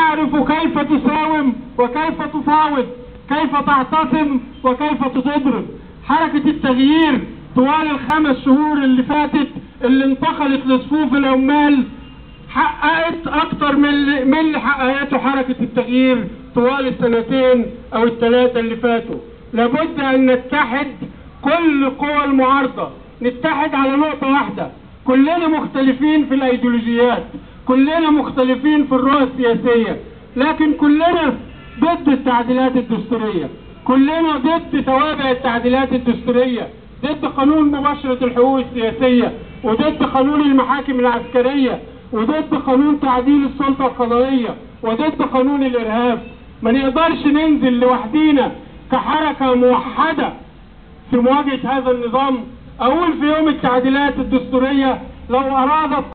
تعرف كيف تساوم وكيف تفاوض، كيف تعتصم وكيف تضرب. حركة التغيير طوال ال5 شهور اللي فاتت اللي انتقلت لصفوف العمال حققت أكتر من اللي حققته حركة التغيير طوال ال2 أو ال3 اللي فاتوا. لابد أن نتحد كل قوى المعارضة، نتحد على نقطة واحدة. كلنا مختلفين في الأيديولوجيات، كلنا مختلفين في الرؤى السياسية، لكن كلنا ضد التعديلات الدستورية، كلنا ضد توابع التعديلات الدستورية، ضد قانون مباشرة الحقوق السياسية، وضد قانون المحاكم العسكرية، وضد قانون تعديل السلطة القضائية، وضد قانون الإرهاب. ما نقدرش ننزل لوحدينا كحركة موحدة في مواجهة هذا النظام. أقول في يوم التعديلات الدستورية لو أرادت